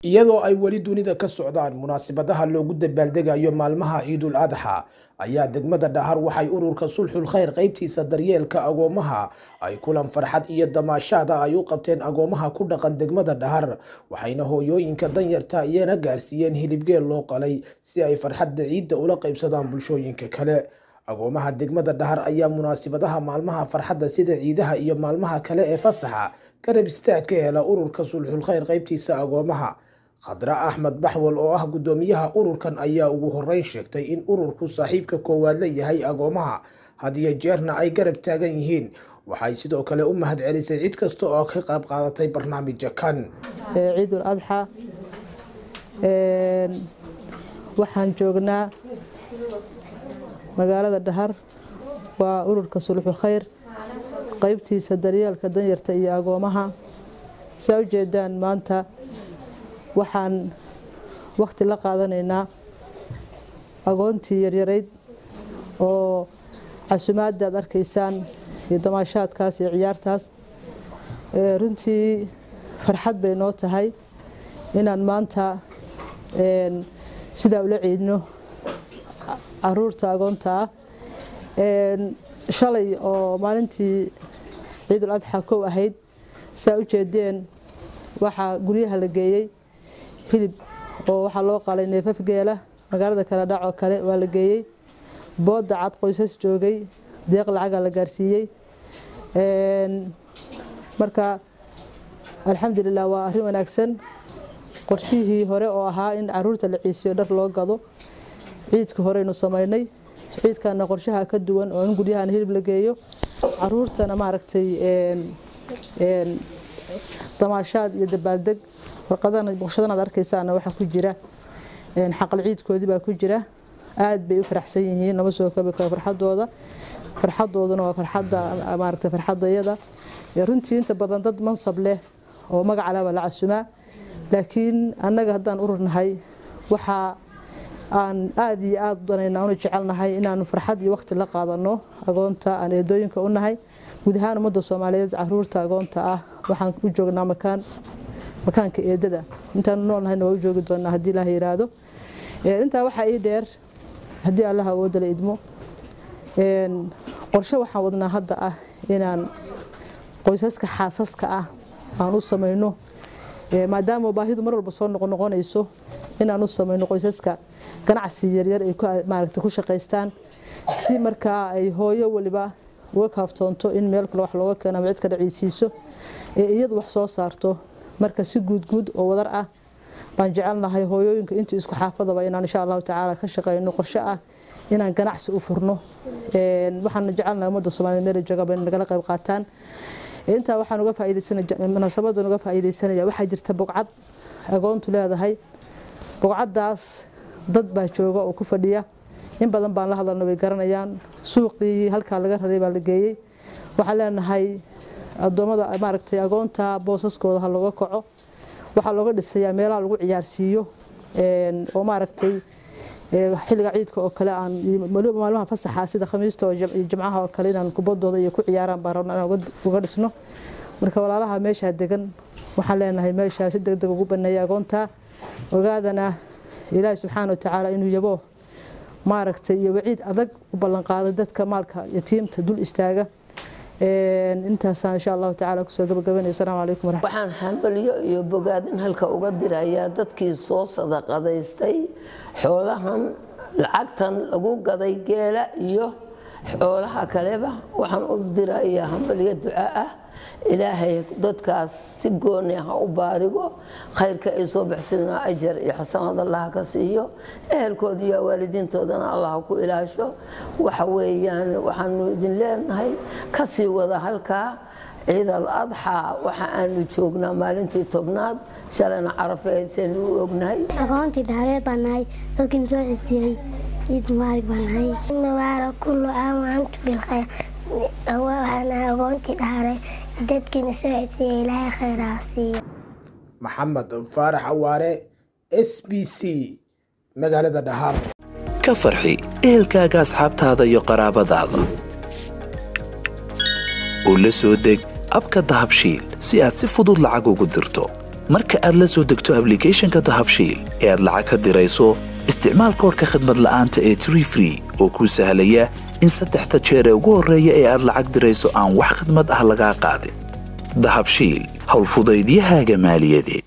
iyadoo ay wali dunida ka socdaan munaasabadaha loogu dabaaldegayo maalmaha Ciidul Adha ayaa degmada Dhahar waxay ururka Sulxul Khayr qaybtiisa daryeelka agoomaha ay kulan farxad iyo damaashaad ay u qabteen agoomaha ku dhaqan degmada Dhahar waxayna hooyooyinka danyarta iyana gaarsiiyeen hilibgeel loo qalay si ay farxadda ciidda ula qaybsadaan bulshooyinka kale. agoomaha degmada Dhahar ayaa munaasabadaha maalmaha farxadda sida ciidaha iyo maalmaha kale ee fasaxa garab istaag ka hela ururka Sulxul Khayr qaybtiisa agoomaha. Khadra Ahmed Baxwal oo ah gudoomiyaha ururkan ayaa ugu horeyn sheegtay in ururku saaxiibka koowaad la yahay agoomaha hadiya jeerna ay garab taagan yihiin. waxay sidoo kale u mahad celisay cid kasta oo ka qayb qaadatay barnaamijka kan. Ciidul Adha waxaan joognaa magaalada Dhahar waa ururka Sulxul Khayr qaybtiisa daryeelka danyarta iyo agoomaha. soo jeedaan maanta waxaan waqti la qaadanaynaa agoontii yaryareed oo casuumaad aad arkaysaan iyo damaashaadkaas iyo ciyaartaas runtii farxad bay noo tahay inaan maanta sida ula ciidno caruurta agoonta shalay oo maalintii Ciidul Adha koow ahayd soo jeedeen waxa guriyaha la geeyay hilib oo waxa loo qalay neefaf geela magaalada kala dhaco kale waa la geeyay booda cad qoysas joogay deeq lacag la gaarsiiyay marka alxamdulillah waa arrin wanaagsan. qorshihii hore oo ahaa in caruurta la ciisiyo dhar loo gado ciidka hore inuu sameeynay ciidkana qorshaha ka duwan oo in guriyaha hilib la geeyo caruurtana maaragtay damaashaad iyo dabaaldeg warqadana bulshadana arkaysaan waxa ku jira xaqal ciidkoodii baa ku jira aad bay u faraxsan yihiin lama soo koobi karo farxadooduna waa farxadda maaragtay farxadayada runtii inta badan dad mansab leh oo magac leh la casuuma laakiin annaga haddaan ururnahay waxa aan aad iyo aad doonayna oo jecelnahay inaan farxad iyo waqti la qaadano agoonta aan eedooyinka u nahay guud ahaan ummadda Soomaaliyeed caruurta agoonta ah waxaan ku joognaa makaanka eedada intaan noolnahay waa u joogi doonaa hadii Ilaahay yiraahdo. inta waxa ay dheer hadii Allah awoodo la idmo qorshe waxaan wadnaa hadda ah inaan qoysaska xaasaska ah aan u sameeyno maadaama baahidu mar walba soo noqonayso inaan u sameeyno qoysaska ganacsi yaryar ay maaragtay ku shaqeystaan si marka ay hooyo waliba uga kaaftoonto in meel kale wax looga keeno cid ka dhiciisiiso iyadu wax soo saarto marka si guud oo wadar ah baan jecelnahay hooyooyinka inta isku xaafadaba inaan insha Allah taala ka shaqeyno qorshe ah inaan ganacsi u furno waxaan jecelnahay ummadda Soomaaliyeed meel jooga in naga qayb qaataan. inta waxaan uga faa'iideysanayaa munaasabadan uga faa'iideysanayaa waxa jirta bogcad agoontu leedahay bogcadaas dad baa jooga oo ku fadhiya in badan baan la hadalnay way garanayaan suuqii halka laga raray baa la geeyay waxa leenahay adoomada maaragtay agoonta boosaskooda ha laga kaco waxa looga dhisayaa meelaha lagu ciyaarsiiyo oo maaragtay xilliga ciidka oo kale aan maalmaha fasaxa sida khamiista oo jimcaha oo kale inaan kubadooda iyo ku ciyaaraan baan rabnaa uga dhisno marka walaalaha meesha degan waxaan leenahay meesha si degdeg ugu baneeyo agoonta ogaadana Ilaahay subxaanahu wa ta'ala inuu yabo maaragtay iyo wiciid adag u ballan qaaday dadka maalka yatiimta dul istaaga intaas insha Allah ta'ala ku soo gabagabeynay. Assalaamu alaykum waxaan hambaliyo iyo bogaadin halka uga dirayaa dadkii soo sadaqadaystay xoolahan lacagtan lagu gaday geela iyo xoolaha kaleba waxaan u dirayaa hambaliyo ducaa ah Ilaahay dadkaas si gooni ah u baarigo khayrka ay soo baxsadana ajar iyo xasanad Allah ka siiyo ehelkooda iyo waalidiintoodana Allah ku ilaasho waxa weeyaan waxaan idin leenahay ka sii wada halka Ciidul Adha waxa aanu joognaa maalintii tobnaad shalana Carafeed seen u ognahay agoontii Dhahar banaay dadkii soo xisiyay ciid mubaarak banaay mubaarak kullu aam wa antum bil khayr waxaan agoontii Dhahar dadkii soo xisiyay Ilaahay khayraasiyo. Maxamed Faarax Awaare SBC magaalada Dhahar ka farxi ehelkaaga asxaabtaada iyo qaraabadaada oo la soo deg abka Dahabshiil si aad si fudud lacag ugu dirto marka aad la soo degto applicationka dahabshiil ee aad lacag ka dirayso isticmaal koodhka khidmad la'aanta ee Tree Free oo kuu sahlaya in 3 jeer ee ugu horreeya ee aad lacag dirayso aan wax khidmad ah laga qaadin dahabshiil hawl fudaydiyahaaga maaliyadeed